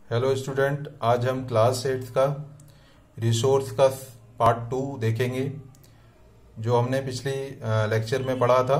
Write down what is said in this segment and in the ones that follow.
Hello student, आज हम class 8 का रिसोर्स का पार्ट 2 देखेंगे। जो हमने पिछली लेक्चर में पढ़ा था,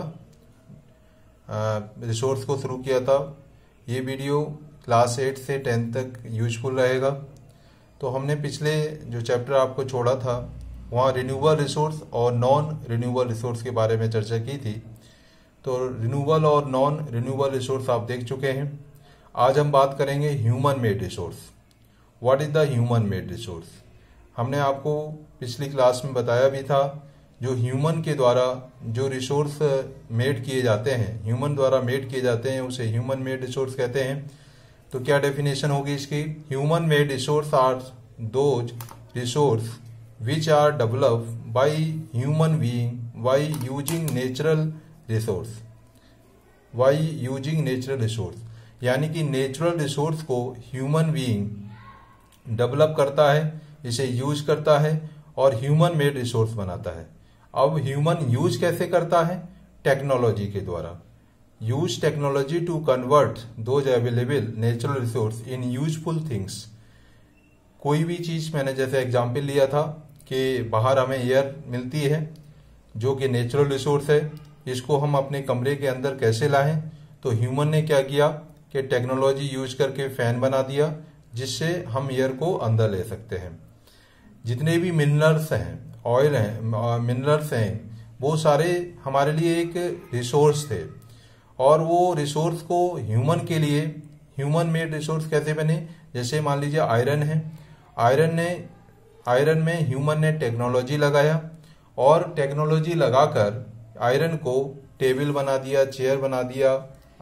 रिसोर्स को शुरू किया था। ये वीडियो क्लास 8 से 10 तक यूजफुल रहेगा। तो हमने पिछले जो चैप्टर आपको छोड़ा था वहाँ रिन्यूएबल रिसोर्स और नॉन रिन्यूएबल रिसोर्स के बारे में चर्चा की थी। तो रिन्यूएबल और नॉन रिन्यूएबल रिसोर्स आप देख चुके हैं। आज हम बात करेंगे human made resource. What is the human made resource? हमने आपको पिछली क्लास में बताया भी था, जो ह्यूमन के द्वारा जो रिसोर्स मेड किए जाते हैं, ह्यूमन द्वारा मेड किए जाते हैं, उसे ह्यूमन मेड रिसोर्स कहते हैं। तो क्या डेफिनेशन होगी इसकी? Human made resource are those resource which are developed by human being by using natural resource. By using natural resource यानी कि नेचुरल रिसोर्स को ह्यूमन बीइंग डेवलप करता है, इसे यूज करता है और ह्यूमन मेड रिसोर्स बनाता है। अब ह्यूमन यूज कैसे करता है? टेक्नोलॉजी के द्वारा। Use technology to convert those available natural resource in useful things. कोई भी चीज, मैंने जैसे एग्जाम्पल लिया था कि बाहर हमें एयर मिलती है जो कि नेचुरल रिसोर्स है, इसको हम अपने कमरे के अंदर कैसे लाएं? तो ह्यूमन ने क्या किया कि टेक्नोलॉजी यूज करके फैन बना दिया जिससे हम एयर को अंदर ले सकते हैं। जितने भी मिनरल्स हैं, ऑयल हैं, मिनरल्स हैं, वो सारे हमारे लिए एक रिसोर्स थे और वो रिसोर्स को ह्यूमन के लिए ह्यूमन मेड रिसोर्स कैसे बने? जैसे मान लीजिए आयरन है, आयरन में ह्यूमन ने टेक्नोलॉजी लगाया और टेक्नोलॉजी लगाकर आयरन को टेबल बना दिया, चेयर बना दिया,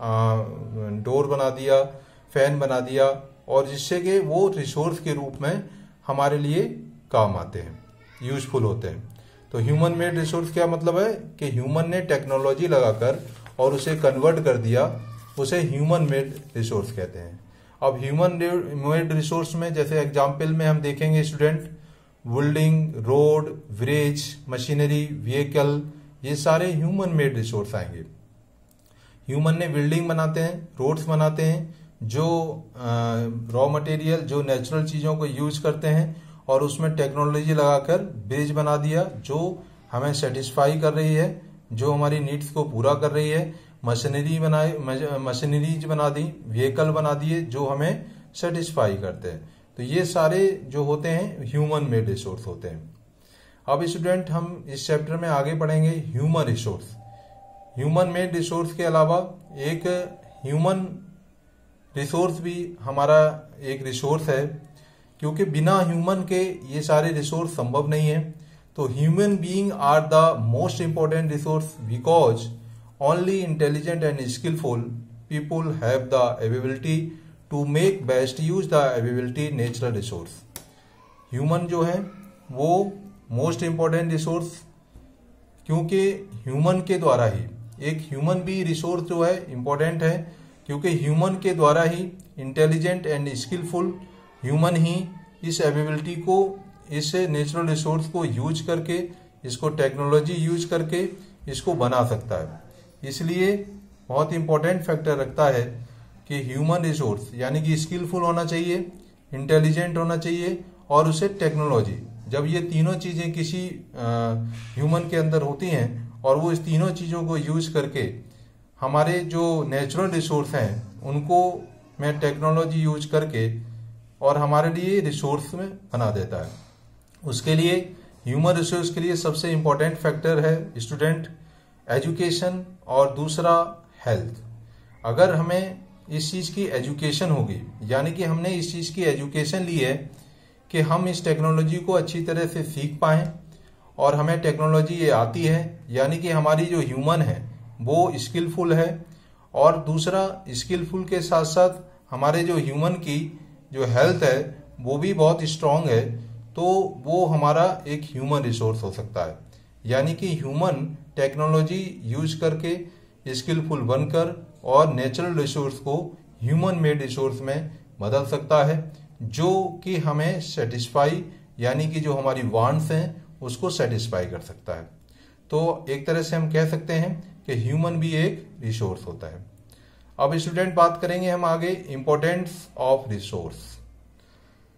डोर बना दिया, फैन बना दिया, और जिससे कि वो रिसोर्स के रूप में हमारे लिए काम आते हैं, यूजफुल होते हैं। तो ह्यूमन मेड रिसोर्स क्या मतलब है कि ह्यूमन ने टेक्नोलॉजी लगाकर और उसे कन्वर्ट कर दिया, उसे ह्यूमन मेड रिसोर्स कहते हैं। अब ह्यूमन मेड रिसोर्स में जैसे एग्जाम्पल में हम देखेंगे student, building, road, bridge, machinery, vehicle, ये सारे ह्यूमन मेड रिसोर्स आएंगे। ह्यूमन ने बिल्डिंग बनाते हैं, रोड्स बनाते हैं, जो रॉ मटेरियल, जो नेचुरल चीजों को यूज करते हैं और उसमें टेक्नोलॉजी लगाकर ब्रिज बना दिया जो हमें सेटिस्फाई कर रही है, जो हमारी नीड्स को पूरा कर रही है। मशीनरीज बना दी, व्हीकल बना दिए जो हमें सेटिस्फाई करते हैं। तो ये सारे जो होते हैं ह्यूमन मेड रिसोर्स होते हैं। अब स्टूडेंट हम इस चैप्टर में आगे पढ़ेंगे human resource. Human made resource के अलावा एक ह्यूमन रिसोर्स भी हमारा एक रिसोर्स है, क्योंकि बिना ह्यूमन के ये सारे रिसोर्स संभव नहीं है। तो human being are the most important resource because only intelligent and skilful people have the ability to make best use the ability natural resource. Human जो है वो मोस्ट इंपॉर्टेंट रिसोर्स, क्योंकि ह्यूमन के द्वारा ही एक ह्यूमन भी रिसोर्स जो है इंपॉर्टेंट है, क्योंकि ह्यूमन के द्वारा ही इंटेलिजेंट एंड स्किलफुल ह्यूमन ही इस एबिलिटी को, इस नेचुरल रिसोर्स को यूज करके, इसको टेक्नोलॉजी यूज करके इसको बना सकता है। इसलिए बहुत इंपॉर्टेंट फैक्टर रखता है कि ह्यूमन रिसोर्स यानी कि स्किलफुल होना चाहिए, इंटेलिजेंट होना चाहिए और उसे टेक्नोलॉजी। जब ये तीनों चीजें किसी ह्यूमन के अंदर होती हैं और वो इस तीनों चीजों को यूज करके हमारे जो नेचुरल रिसोर्स हैं उनको मैं टेक्नोलॉजी यूज करके और हमारे लिए रिसोर्स में बना देता है। उसके लिए ह्यूमन रिसोर्स के लिए सबसे इंपॉर्टेंट फैक्टर है स्टूडेंट एजुकेशन और दूसरा हेल्थ। अगर हमें इस चीज की एजुकेशन होगी, यानी कि हमने इस चीज की एजुकेशन ली है कि हम इस टेक्नोलॉजी को अच्छी तरह से सीख पाएं और हमें टेक्नोलॉजी ये आती है, यानी कि हमारी जो ह्यूमन है वो स्किलफुल है, और दूसरा स्किलफुल के साथ साथ हमारे जो ह्यूमन की जो हेल्थ है वो भी बहुत स्ट्रांग है, तो वो हमारा एक ह्यूमन रिसोर्स हो सकता है। यानी कि ह्यूमन टेक्नोलॉजी यूज करके स्किलफुल बनकर और नेचुरल रिसोर्स को ह्यूमन मेड रिसोर्स में बदल सकता है, जो कि हमें सेटिस्फाई, यानी कि जो हमारी वांट्स हैं उसको सेटिस्फाई कर सकता है। तो एक तरह से हम कह सकते हैं कि ह्यूमन भी एक रिसोर्स होता है। अब स्टूडेंट बात करेंगे हम आगे importance of resource.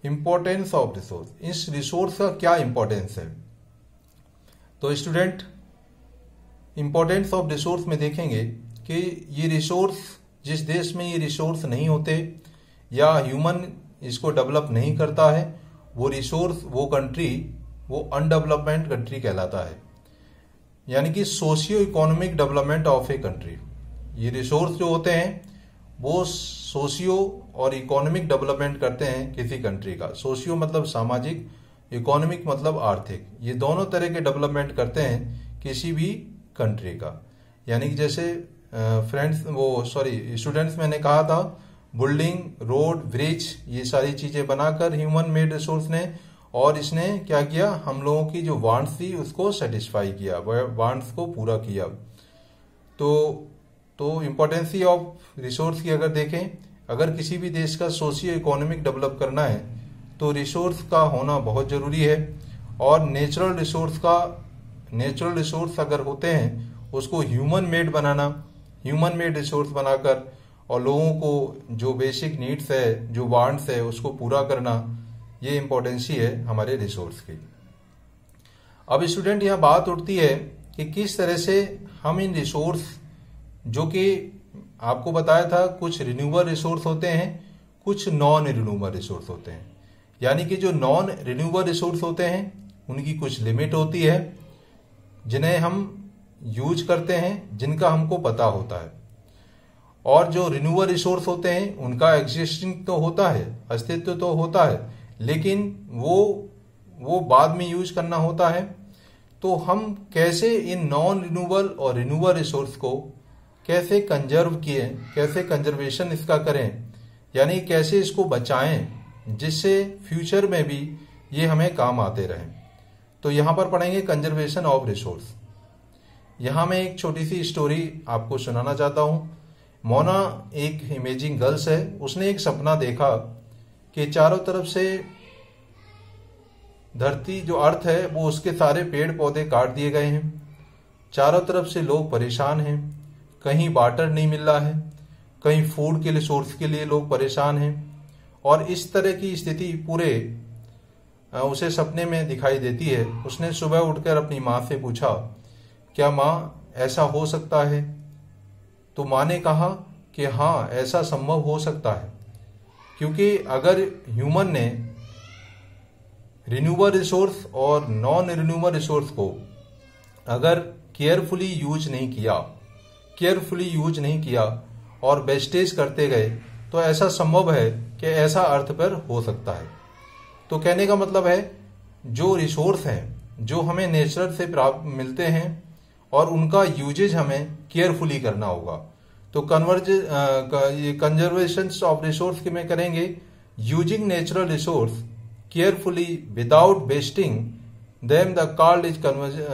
Importance of resource, इस रिसोर्स का क्या इंपॉर्टेंस है। तो स्टूडेंट, इंपॉर्टेंस ऑफ रिसोर्स में देखेंगे कि ये रिसोर्स, जिस देश में ये रिसोर्स नहीं होते या ह्यूमन इसको डेवलप नहीं करता है, वो रिसोर्स, वो कंट्री, वो अनडेवलपमेंट कंट्री कहलाता है। यानी कि socio economic development of a country. ये रिसोर्स जो होते हैं वो सोशियो और इकोनॉमिक डेवलपमेंट करते हैं किसी कंट्री का। सोशियो मतलब सामाजिक, इकोनॉमिक मतलब आर्थिक, ये दोनों तरह के डेवलपमेंट करते हैं किसी भी कंट्री का। यानी कि जैसे स्टूडेंट्स, मैंने कहा था बिल्डिंग, रोड, ब्रिज, ये सारी चीजें बनाकर ह्यूमन मेड रिसोर्स ने, और इसने क्या किया, हम लोगों की जो वांट्स थी उसको सेटिस्फाई किया, वांट्स को पूरा किया। तो इम्पोर्टेंसी ऑफ रिसोर्स की अगर देखें, अगर किसी भी देश का सोशियो इकोनॉमिक डेवलप करना है तो रिसोर्स का होना बहुत जरूरी है। और नेचुरल रिसोर्स अगर होते हैं उसको ह्यूमन मेड बनाना, ह्यूमन मेड रिसोर्स बनाकर और लोगों को जो बेसिक नीड्स है, जो वांट्स है, उसको पूरा करना, ये इम्पोर्टेंसी है हमारे रिसोर्स की। अब स्टूडेंट, यहाँ बात उठती है कि किस तरह से हम इन रिसोर्स, जो कि आपको बताया था कुछ रिन्यूएबल रिसोर्स होते हैं, कुछ नॉन रिन्यूएबल रिसोर्स होते हैं। यानी कि जो नॉन रिन्यूएबल रिसोर्स होते हैं उनकी कुछ लिमिट होती है जिन्हें हम यूज करते हैं, जिनका हमको पता होता है। और जो रिन्यूएबल रिसोर्स होते हैं उनका एग्जिस्टिंग तो होता है, अस्तित्व तो होता है, लेकिन वो बाद में यूज करना होता है। तो हम कैसे इन नॉन रिन्यूएबल और रिन्यूएबल रिसोर्स को कैसे कंजर्व किए, कैसे कंजर्वेशन इसका करें, यानी कैसे इसको बचाएं जिससे फ्यूचर में भी ये हमें काम आते रहें। तो यहां पर पढ़ेंगे कंजर्वेशन ऑफ रिसोर्स। यहां मैं एक छोटी सी स्टोरी आपको सुनाना चाहता हूं। मोना एक इमेजिंग गर्ल्स है, उसने एक सपना देखा कि चारों तरफ से धरती, जो अर्थ है, वो उसके सारे पेड़ पौधे काट दिए गए हैं। चारों तरफ से लोग परेशान हैं, कहीं वाटर नहीं मिल रहा है, कहीं फूड के रिसोर्स के लिए लोग परेशान हैं। और इस तरह की स्थिति पूरे उसे सपने में दिखाई देती है। उसने सुबह उठकर अपनी माँ से पूछा, क्या माँ ऐसा हो सकता है? तो माँ ने कहा कि हाँ, ऐसा संभव हो सकता है, क्योंकि अगर ह्यूमन ने रिन्यूएबल रिसोर्स और नॉन रिन्यूएबल रिसोर्स को अगर केयरफुली यूज नहीं किया और वेस्टेज करते गए, तो ऐसा संभव है कि ऐसा अर्थ पर हो सकता है। तो कहने का मतलब है, जो रिसोर्स हैं, जो हमें नेचर से प्राप्त मिलते हैं, और उनका यूजेज हमें केयरफुली करना होगा। तो कंजर्वेशन ऑफ रिसोर्स के में करेंगे, using natural resource carefully without wasting them the called is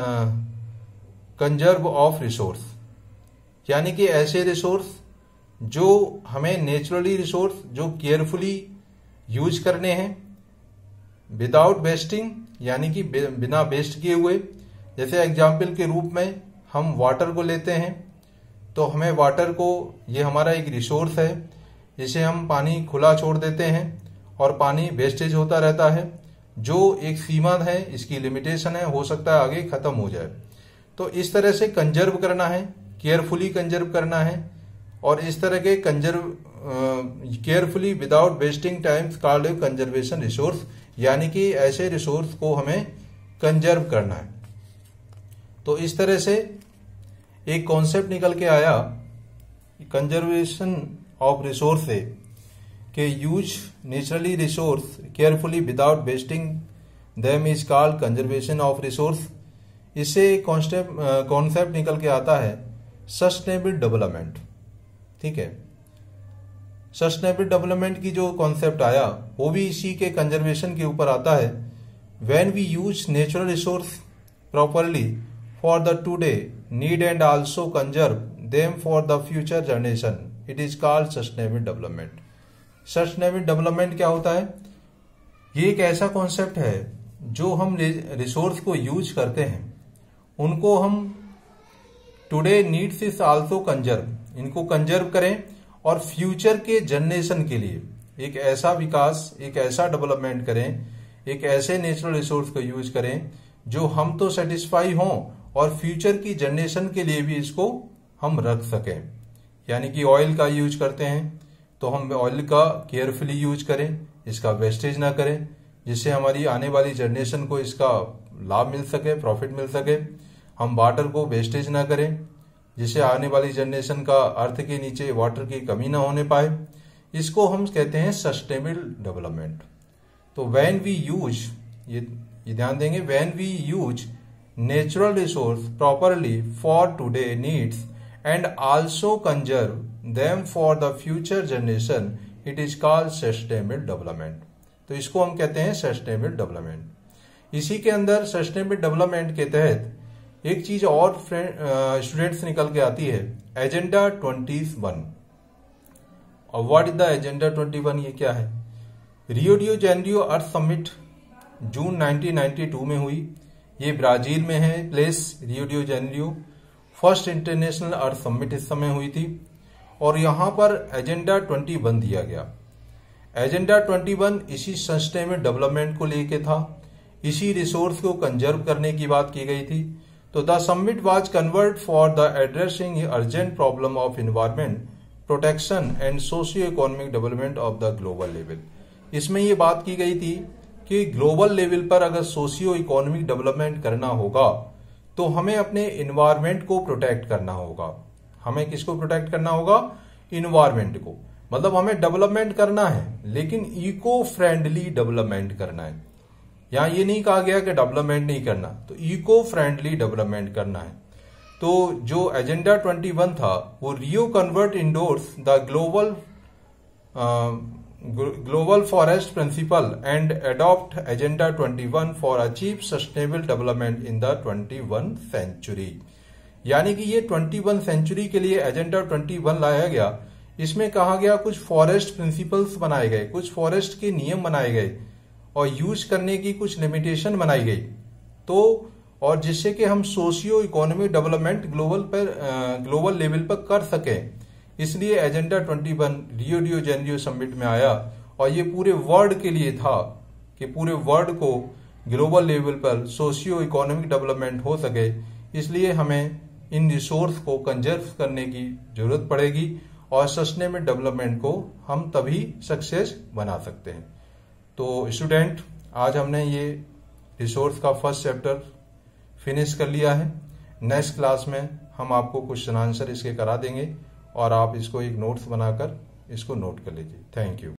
conserve of resource. यानी कि ऐसे रिसोर्स जो हमें नेचुरली रिसोर्स जो केयरफुली यूज करने हैं, विदाउट वेस्टिंग, यानी कि बिना वेस्ट किए हुए। जैसे एग्जाम्पल के रूप में हम वाटर को लेते हैं, तो हमें वाटर को, ये हमारा एक रिसोर्स है, इसे हम पानी खुला छोड़ देते हैं और पानी वेस्टेज होता रहता है। जो एक सीमा है, इसकी लिमिटेशन है, हो सकता है आगे खत्म हो जाए। तो इस तरह से कंजर्व करना है, केयरफुली कंजर्व करना है, और इस तरह के carefully without wasting times called conservation resource. यानी कि ऐसे रिसोर्स को हमें कंजर्व करना है। तो इस तरह से एक कॉन्सेप्ट निकल के आया कंजर्वेशन ऑफ रिसोर्स से, कि use naturally resource carefully without wasting them is called conservation of resource. इससे कॉन्सेप्ट निकल के आता है सस्टेनेबल डेवलपमेंट। ठीक है, सस्टेनेबल डेवलपमेंट की जो कॉन्सेप्ट आया वो भी इसी के कंजर्वेशन के ऊपर आता है। When we use natural resource properly for the today need and also conserve them for the future generation, it is called sustainable development. Sustainable development क्या होता है? ये एक ऐसा कॉन्सेप्ट है जो हम रिसोर्स को यूज करते हैं, उनको हम today needs is also conserve, इनको कंजर्व करें और फ्यूचर के जनरेशन के लिए एक ऐसा विकास, एक ऐसा डेवलपमेंट करें, एक ऐसे नेचुरल रिसोर्स को यूज करें जो हम तो सेटिस्फाई हों और फ्यूचर की जनरेशन के लिए भी इसको हम रख सकें। यानी कि ऑयल का यूज करते हैं तो हम ऑयल का केयरफुली यूज करें, इसका वेस्टेज ना करें, जिससे हमारी आने वाली जनरेशन को इसका लाभ मिल सके, प्रॉफिट मिल सके। हम वाटर को वेस्टेज ना करें, जिससे आने वाली जनरेशन का अर्थ के नीचे वाटर की कमी ना होने पाए। इसको हम कहते हैं सस्टेनेबल डेवलपमेंट। तो व्हेन वी यूज, ये ध्यान देंगे, when we use natural resource properly for today needs and also conserve them for the future generation, it is called sustainable development. तो इसको हम कहते हैं सस्टेनेबल डेवलपमेंट। इसी के अंदर सस्टेनेबल डेवलपमेंट के तहत एक चीज और स्टूडेंट्स निकल के आती है, एजेंडा 21। और व्हाट इज द एजेंडा 21? ये क्या है? Rio de Janeiro earth summit June 1992 में हुई। ये ब्राजील में है place, Rio de Janeiro. First international earth summit इस समय हुई थी और यहां पर एजेंडा 21 दिया गया। एजेंडा 21 इसी सस्टेनेबल डेवलपमेंट को लेके था, इसी रिसोर्स को कंजर्व करने की बात की गई थी। तो the summit was convert for the addressing urgent problem of environment protection and socio economic development of the global level. इसमें ये बात की गई थी कि ग्लोबल लेवल पर अगर सोशियो इकोनॉमिक डेवलपमेंट करना होगा तो हमें अपने इन्वायरमेंट को प्रोटेक्ट करना होगा। हमें किसको प्रोटेक्ट करना होगा? इन्वायरमेंट को। मतलब हमें डेवलपमेंट करना है लेकिन इको फ्रेंडली डेवलपमेंट करना है। यहां ये नहीं कहा गया कि डेवलपमेंट नहीं करना, तो इको फ्रेंडली डेवलपमेंट करना है। तो जो एजेंडा 21 था वो Rio convert endorse the global forest principle and adopt agenda 21 for achieve sustainable development in the 21 century. यानी कि ये 21 सेंचुरी के लिए एजेंडा 21 लाया गया। इसमें कहा गया कुछ फॉरेस्ट प्रिंसिपल्स बनाए गए, कुछ फॉरेस्ट के नियम बनाए गए और यूज करने की कुछ लिमिटेशन बनाई गई। तो और जिससे कि हम socio economic development global level पर कर सकें, इसलिए agenda 21 Rio de Janeiro summit में आया और ये पूरे वर्ल्ड के लिए था कि पूरे वर्ल्ड को ग्लोबल लेवल पर सोशियो इकोनॉमिक डेवलपमेंट हो सके। इसलिए हमें इन रिसोर्स को कंजर्व करने की जरूरत पड़ेगी और सस्टेनेबल डेवलपमेंट को हम तभी सक्सेस बना सकते हैं। तो स्टूडेंट, आज हमने ये रिसोर्स का फर्स्ट चैप्टर फिनिश कर लिया है। नेक्स्ट क्लास में हम आपको क्वेश्चन आंसर इसके करा देंगे और आप इसको एक नोट्स बनाकर इसको नोट कर लीजिए। Thank you.